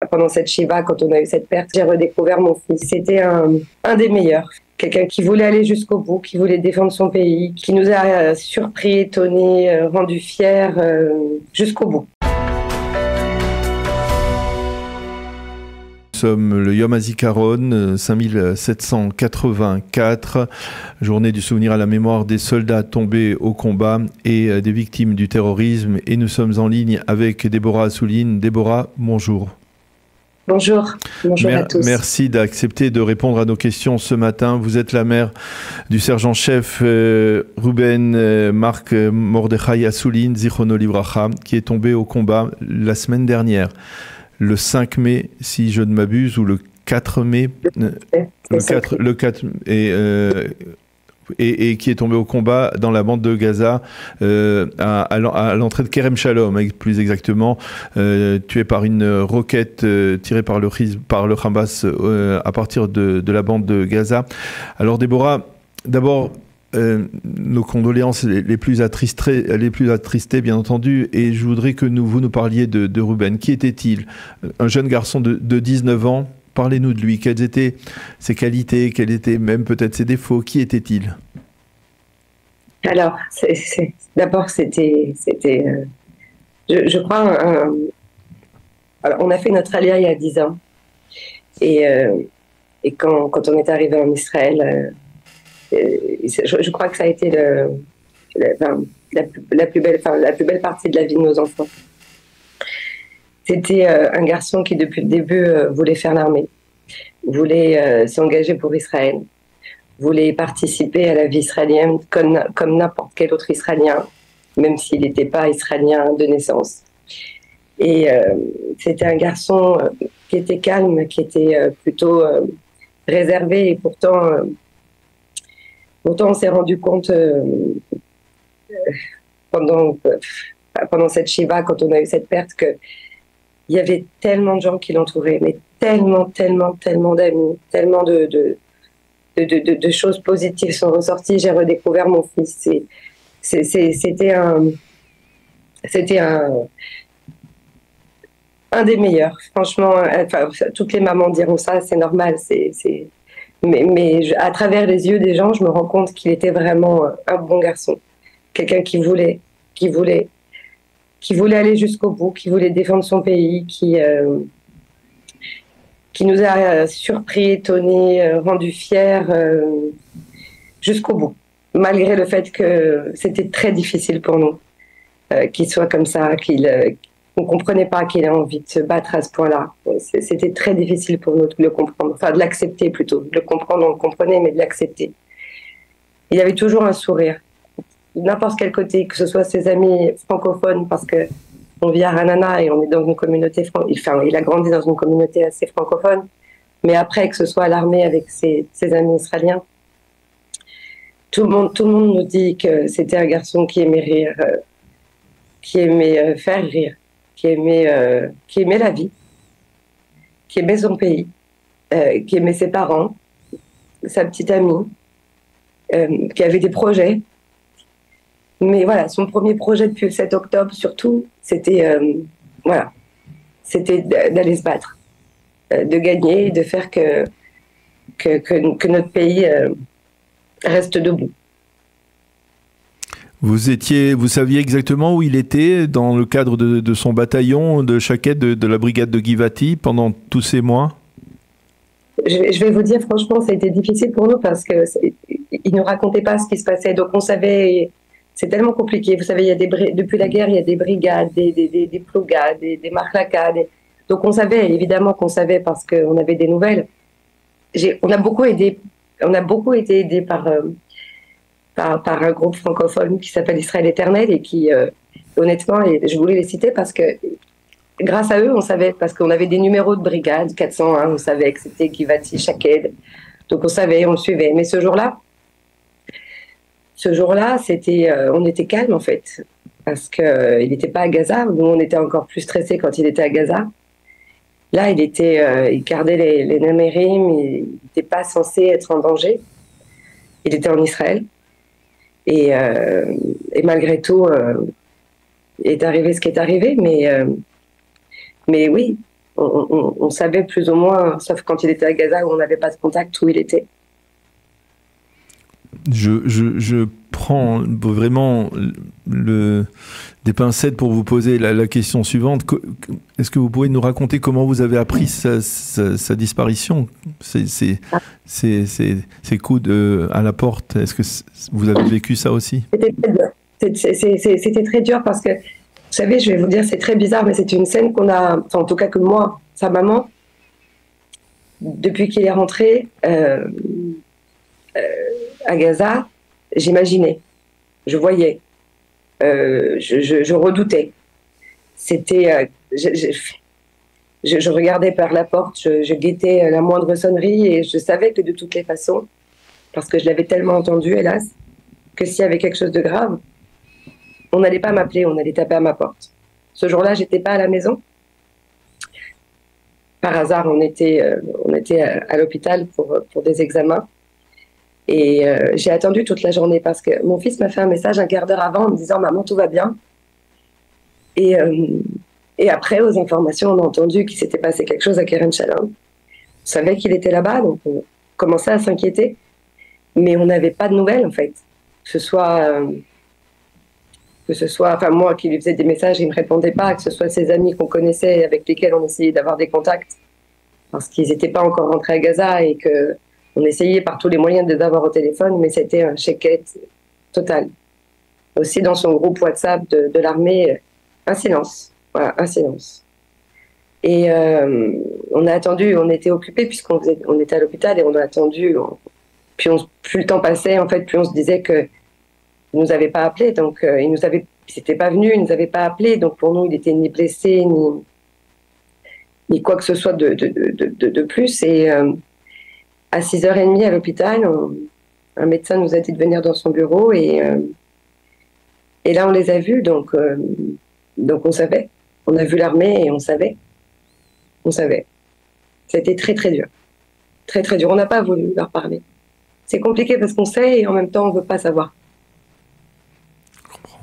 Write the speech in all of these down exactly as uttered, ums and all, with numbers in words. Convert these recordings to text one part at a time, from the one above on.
pendant cette Shiva, quand on a eu cette perte, j'ai redécouvert mon fils. C'était un, un des meilleurs. Quelqu'un qui voulait aller jusqu'au bout, qui voulait défendre son pays, qui nous a euh, surpris, étonnés, euh, rendus fiers euh, jusqu'au bout. Nous sommes le Yom HaZikaron, cinq mille sept cent quatre-vingt-quatre, journée du souvenir à la mémoire des soldats tombés au combat et des victimes du terrorisme. Et nous sommes en ligne avec Déborah Assouline. Déborah, bonjour. Bonjour, bonjour Mer- à tous. Merci d'accepter de répondre à nos questions ce matin. Vous êtes la mère du sergent-chef euh, Ruben euh, Marc Mordechai Assouline, Zichrono Livracha, qui est tombé au combat la semaine dernière, le cinq mai, si je ne m'abuse, ou le quatre mai, euh, le quatre, le quatre et, euh, et, et qui est tombé au combat dans la bande de Gaza, euh, à, à l'entrée de Kerem Shalom, plus exactement, euh, tué par une roquette euh, tirée par le, par le Hamas euh, à partir de, de la bande de Gaza. Alors Déborah, d'abord, Euh, nos condoléances les, les, plus attristées, les plus attristées, bien entendu, et je voudrais que nous, vous nous parliez de, de Ruben. Qui était-il? Un jeune garçon de, de dix-neuf ans. Parlez-nous de lui. Quelles étaient ses qualités? Quels étaient même peut-être ses défauts? Qui était-il? Alors, c'est, c'est, d'abord, c'était... c'était euh, je, je crois... Un, alors, on a fait notre alia il y a dix ans. Et, euh, et quand, quand on est arrivé en Israël... Euh, Je, je crois que ça a été le, le, enfin, la, la, plus belle, enfin, la plus belle partie de la vie de nos enfants. C'était euh, un garçon qui, depuis le début, euh, voulait faire l'armée, voulait euh, s'engager pour Israël, voulait participer à la vie israélienne comme, comme n'importe quel autre Israélien, même s'il n'était pas israélien de naissance. Et euh, c'était un garçon euh, qui était calme, qui était euh, plutôt euh, réservé, et pourtant... Euh, Pourtant, on s'est rendu compte euh, pendant, euh, pendant cette Shiva, quand on a eu cette perte, qu'il y avait tellement de gens qui l'entouraient, mais tellement, tellement, tellement d'amis, tellement de, de, de, de, de choses positives sont ressorties. J'ai redécouvert mon fils. C'est, c'est, c'est, c'était un, c'était un, un des meilleurs. Franchement, enfin, toutes les mamans diront ça, c'est normal. C'est, c'est, Mais, mais je, à travers les yeux des gens, je me rends compte qu'il était vraiment un bon garçon. Quelqu'un qui voulait, qui voulait, qui voulait aller jusqu'au bout, qui voulait défendre son pays, qui, euh, qui nous a surpris, étonnés, rendus fiers euh, jusqu'au bout. Malgré le fait que c'était très difficile pour nous euh, qu'il soit comme ça, qu'il... Euh, on ne comprenait pas qu'il ait envie de se battre à ce point-là. C'était très difficile pour nous de le comprendre, enfin de l'accepter plutôt. De le comprendre, on le comprenait, mais de l'accepter. Il avait toujours un sourire. N'importe quel côté, que ce soit ses amis francophones, parce qu'on vit à Ranana et on est dans une communauté, enfin il a grandi dans une communauté assez francophone, mais après que ce soit à l'armée avec ses, ses amis israéliens, tout le monde, tout le monde nous dit que c'était un garçon qui aimait rire, euh, qui aimait euh, faire rire, qui aimait, euh, qui aimait la vie, qui aimait son pays, euh, qui aimait ses parents, sa petite amie, euh, qui avait des projets. Mais voilà, son premier projet depuis le sept octobre, surtout, c'était euh, voilà, c'était d'aller se battre, euh, de gagner, de faire que, que, que, que notre pays euh, reste debout. Vous étiez, vous saviez exactement où il était dans le cadre de, de son bataillon de Chaket, de, de la brigade de Givati, pendant tous ces mois? je, je vais vous dire, franchement, ça a été difficile pour nous parce que il nous racontait pas ce qui se passait. Donc on savait, c'est tellement compliqué. Vous savez, il y a des depuis la guerre, il y a des brigades, des des des, des plougas, des, des marlakas. Des... Donc on savait, évidemment qu'on savait parce qu'on avait des nouvelles. J'ai, on a beaucoup aidé, on a beaucoup été aidé par. Euh, Par, par un groupe francophone qui s'appelle Israël Éternel et qui, euh, honnêtement, et je voulais les citer parce que grâce à eux, on savait, parce qu'on avait des numéros de brigade, quatre cent un, on savait que c'était Givati, Shaked, donc on savait, on le suivait. Mais ce jour-là, ce jour-là, c'était, euh, on était calme en fait, parce qu'il euh, n'était pas à Gaza, nous on était encore plus stressés quand il était à Gaza. Là, il était, euh, il gardait les, les Namérim, il n'était pas censé être en danger, il était en Israël. Et, euh, et malgré tout, euh, est arrivé ce qui est arrivé. Mais, euh, mais oui, On, on, on savait plus ou moins, sauf quand il était à Gaza où on n'avait pas de contact, où il était. Je, je, je prends vraiment le, des pincettes pour vous poser la, la question suivante. Est-ce que vous pouvez nous raconter comment vous avez appris sa, sa, sa disparition, ces, ces, ces, ces, ces coups de, à la porte? Est-ce que vous avez vécu ça aussi? C'était très dur. C'était très dur parce que, vous savez, je vais vous dire, c'est très bizarre, mais c'est une scène qu'on a, enfin, en tout cas que moi, sa maman, depuis qu'il est rentré euh, euh, à Gaza, j'imaginais, je voyais, euh, je, je, je redoutais. C'était, euh, je, je, je, je regardais par la porte, je, je guettais la moindre sonnerie et je savais que de toutes les façons, parce que je l'avais tellement entendu, hélas, que s'il y avait quelque chose de grave, on n'allait pas m'appeler, on allait taper à ma porte. Ce jour-là, j'étais pas à la maison. Par hasard, on était, euh, on était à, à l'hôpital pour, pour des examens. Et euh, j'ai attendu toute la journée parce que mon fils m'a fait un message un quart d'heure avant en me disant « Maman, tout va bien ». Et, euh, et après, aux informations, on a entendu qu'il s'était passé quelque chose à Kerem Shalom. On savait qu'il était là-bas, donc on commençait à s'inquiéter. Mais on n'avait pas de nouvelles, en fait. Que ce soit, euh, que ce soit, enfin moi qui lui faisais des messages, il ne me répondait pas, que ce soit ses amis qu'on connaissait, avec lesquels on essayait d'avoir des contacts, parce qu'ils n'étaient pas encore rentrés à Gaza et que on essayait par tous les moyens de les avoir au téléphone, mais c'était un check-it total. Aussi dans son groupe WhatsApp de, de l'armée, un silence. Voilà, un silence. Et euh, on a attendu, on était occupés puisqu'on faisait, on était à l'hôpital et on a attendu. On, puis on, plus le temps passait, en fait, plus on se disait que il nous avait pas appelé, donc euh, il nous avait, il s'était pas venu, il nous avait pas appelé, donc pour nous il était ni blessé ni ni quoi que ce soit de de de de, de plus. Et euh, à six heures trente à l'hôpital, on, un médecin nous a dit de venir dans son bureau et euh, et là on les a vus, donc euh, donc on savait, on a vu l'armée et on savait, on savait. C'était très très dur, très très dur. On n'a pas voulu leur parler. C'est compliqué parce qu'on sait et en même temps on veut pas savoir. Je comprends.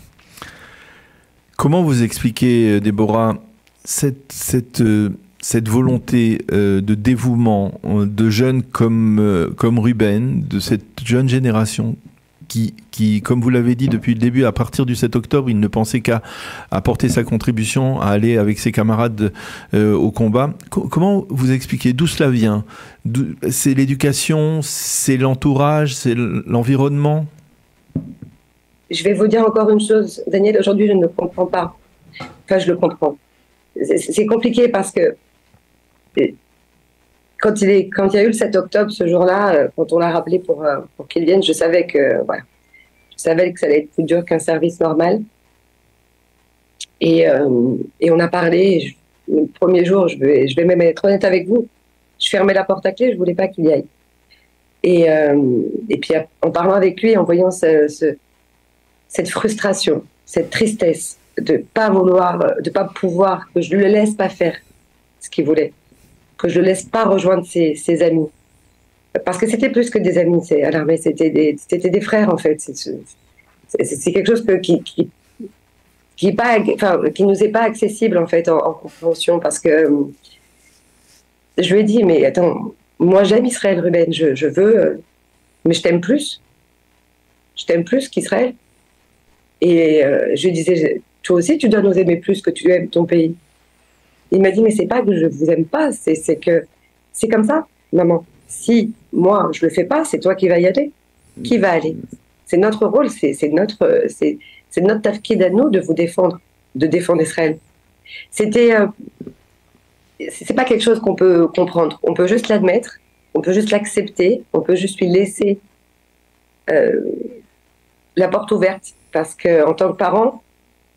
Comment vous expliquez, Déborah, cette cette euh, cette volonté euh, de dévouement euh, de jeunes comme euh, comme Ruben, de cette jeune génération qui qui, comme vous l'avez dit depuis le début, à partir du sept octobre, il ne pensait qu'à apporter sa contribution, à aller avec ses camarades euh, au combat. Co- comment vous expliquez d'où cela vient? C'est l'éducation, c'est l'entourage, c'est l'environnement? Je vais vous dire encore une chose, Daniel, aujourd'hui je ne le comprends pas. Enfin, je le comprends. C'est compliqué parce que quand il, est, quand il y a eu le sept octobre, ce jour-là, quand on l'a rappelé pour, pour qu'il vienne, je savais que, voilà, je savais que ça allait être plus dur qu'un service normal. Et, euh, et on a parlé, je, le premier jour, je vais, je vais même être honnête avec vous, je fermais la porte à clé, je ne voulais pas qu'il y aille. Et, euh, et puis en parlant avec lui, en voyant ce, ce, cette frustration, cette tristesse de ne pas vouloir, de ne pas pouvoir, que je ne le laisse pas faire ce qu'il voulait, que je ne le laisse pas rejoindre ses, ses amis. Parce que c'était plus que des amis à l'armée, c'était des, c'était des frères en fait. C'est quelque chose que, qui, qui, qui, est pas, enfin, qui nous est pas accessible en fait en, en compréhension, parce que je lui ai dit, mais attends, moi j'aime Israël, Ruben, je, je veux, mais je t'aime plus. Je t'aime plus qu'Israël. Et euh, je lui disais, toi aussi tu dois nous aimer plus que tu aimes ton pays. Il m'a dit, mais c'est pas que je vous aime pas, c'est que c'est comme ça, maman. Si moi je le fais pas, c'est toi qui vas y aller. Qui va aller? C'est notre rôle, c'est notre, c'est notre tafkid à nous de vous défendre, de défendre Israël. C'était, euh, c'est pas quelque chose qu'on peut comprendre. On peut juste l'admettre, on peut juste l'accepter, on peut juste lui laisser euh, la porte ouverte, parce que en tant que parent,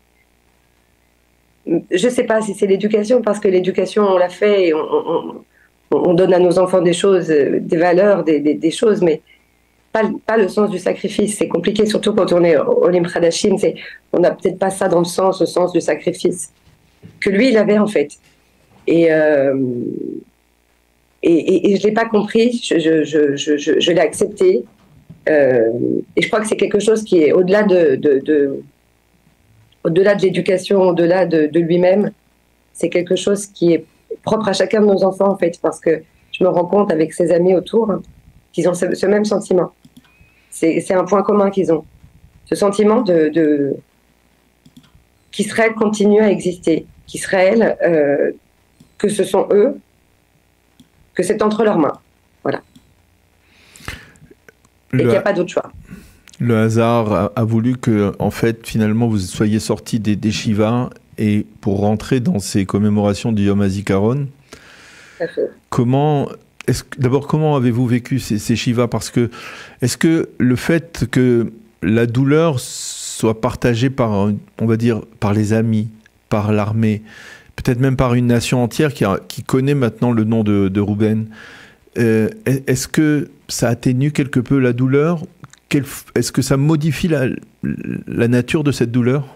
je sais pas si c'est l'éducation, parce que l'éducation on l'a fait, et on, on, on donne à nos enfants des choses, des valeurs, des, des, des choses, mais pas, pas le sens du sacrifice. C'est compliqué, surtout quand on est au Olim Khadashim, on n'a peut-être pas ça dans le sens, le sens du sacrifice que lui il avait en fait. Et euh, et, et, et je l'ai pas compris, je, je, je, je, je, je l'ai accepté, euh, et je crois que c'est quelque chose qui est au-delà de, de, de au-delà de l'éducation, au-delà de, de lui-même. C'est quelque chose qui est propre à chacun de nos enfants, en fait, parce que je me rends compte avec ses amis autour hein, qu'ils ont ce, ce même sentiment. C'est un point commun qu'ils ont. Ce sentiment de, de qu'Israël continue à exister, qu'Israël, euh, que ce sont eux, que c'est entre leurs mains. Voilà. Le, et qu'il n'y a pas d'autre choix. Le hasard a, a voulu que, en fait, finalement, vous soyez sortis des, des Shivas et pour rentrer dans ces commémorations du Yom HaZikaron. Comment, d'abord, comment avez-vous vécu ces, ces Shivas? Parce que, est-ce que le fait que la douleur soit partagée par, on va dire, par les amis, par l'armée, peut-être même par une nation entière qui, a, qui connaît maintenant le nom de, de Rouben, euh, est-ce que ça atténue quelque peu la douleur? Est-ce que ça modifie la, la nature de cette douleur?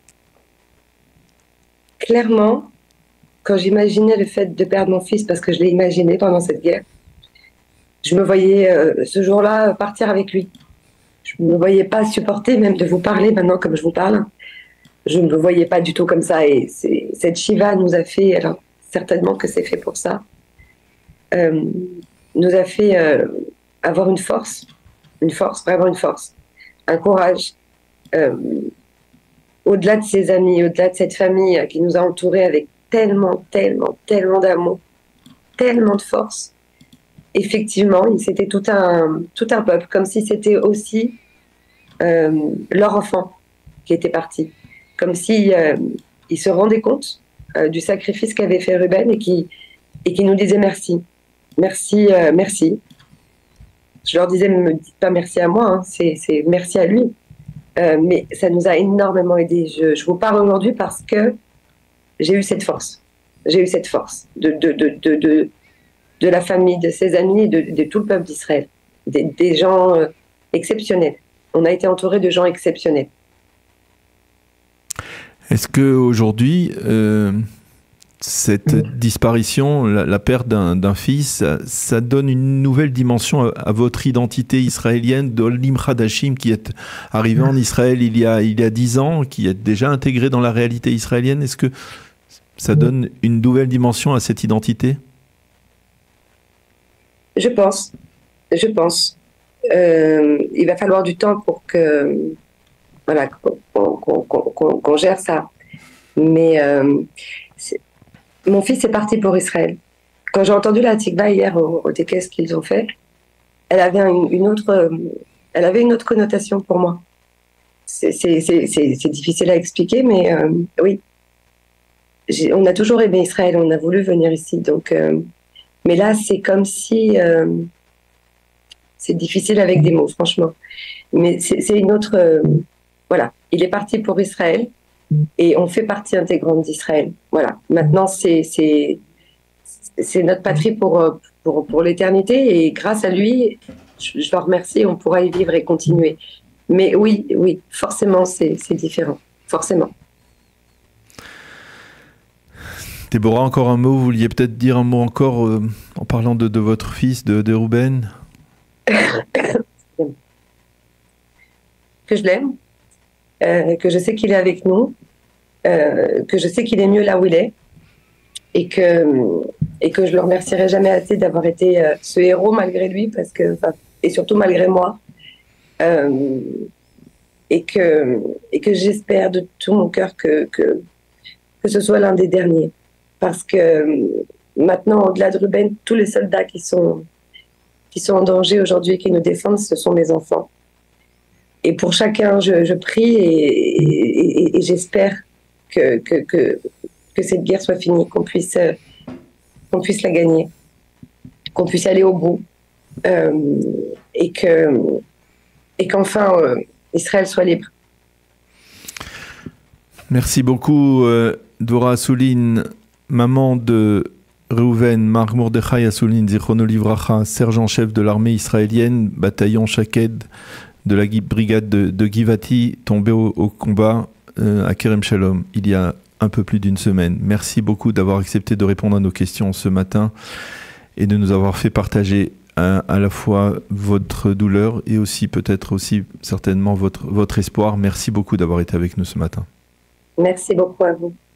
Clairement, quand j'imaginais le fait de perdre mon fils, parce que je l'ai imaginé pendant cette guerre, je me voyais euh, ce jour-là partir avec lui. Je ne me voyais pas supporter même de vous parler maintenant comme je vous parle. Je ne me voyais pas du tout comme ça. Et cette Shiva nous a fait, alors certainement que c'est fait pour ça, euh, nous a fait euh, avoir une force, une force, vraiment une force, un courage. Euh, au-delà de ses amis, au-delà de cette famille qui nous a entourés avec tellement, tellement, tellement d'amour, tellement de force. Effectivement, c'était tout un, tout un peuple, comme si c'était aussi euh, leur enfant qui était parti. Comme si euh, ils se rendaient compte euh, du sacrifice qu'avait fait Ruben et qui, et qui nous disait merci. Merci, euh, merci. Je leur disais, ne me dites pas merci à moi, hein, c'est merci à lui. Euh, mais ça nous a énormément aidé. Je, je vous parle aujourd'hui parce que j'ai eu cette force. J'ai eu cette force de, de, de, de, de, de la famille, de ses amis, de, de tout le peuple d'Israël. Des, des gens euh, exceptionnels. On a été entouré de gens exceptionnels. Est-ce qu'aujourd'hui, euh, cette mmh. disparition, la, la perte d'un fils, ça, ça donne une nouvelle dimension à, à votre identité israélienne d'Olim Hadashim qui est arrivé mmh. en Israël il y a il y a dix ans, qui est déjà intégré dans la réalité israélienne? Est-ce que ça donne une nouvelle dimension à cette identité? Je pense. Je pense. Euh, il va falloir du temps pour que voilà qu'on qu'on, qu'on, qu'on gère ça. Mais euh, mon fils est parti pour Israël. Quand j'ai entendu la Tikva hier au, au T K S qu'ils ont fait, elle avait une, une autre, elle avait une autre connotation pour moi. C'est difficile à expliquer, mais euh, oui. On a toujours aimé Israël, on a voulu venir ici. Donc, euh, mais là, c'est comme si euh, c'est difficile avec des mots, franchement. Mais c'est une autre. Euh, voilà, il est parti pour Israël. Et on fait partie intégrante d'Israël. Voilà. Maintenant, c'est c'est notre patrie pour, pour, pour l'éternité. Et grâce à lui, je, je le remercie, on pourra y vivre et continuer. Mais oui, oui, forcément, c'est différent. Forcément. Déborah, encore un mot. Vous vouliez peut-être dire un mot encore euh, en parlant de, de votre fils, de, de Rouben? Que je l'aime. Euh, que je sais qu'il est avec nous, euh, que je sais qu'il est mieux là où il est, et que, et que je le remercierai jamais assez d'avoir été euh, ce héros malgré lui, parce que, et surtout malgré moi, euh, et que, et que j'espère de tout mon cœur que, que, que ce soit l'un des derniers. Parce que maintenant, au-delà de Ruben, tous les soldats qui sont, qui sont en danger aujourd'hui et qui nous défendent, ce sont mes enfants. Et pour chacun, je, je prie et, et, et j'espère que, que, que, que cette guerre soit finie, qu'on puisse, qu'on puisse la gagner, qu'on puisse aller au bout, euh, et que, et qu'enfin euh, Israël soit libre. Merci beaucoup, euh, Dvorah Assouline, maman de Reuven, Marc Mordechai Assouline, Zichrono Livracha, sergent-chef de l'armée israélienne, bataillon Shaked, de la brigade de, de Givati, tombé au, au combat euh, à Kerem Shalom il y a un peu plus d'une semaine. Merci beaucoup d'avoir accepté de répondre à nos questions ce matin et de nous avoir fait partager à, à la fois votre douleur et aussi peut-être aussi certainement votre, votre espoir. Merci beaucoup d'avoir été avec nous ce matin. Merci beaucoup à vous.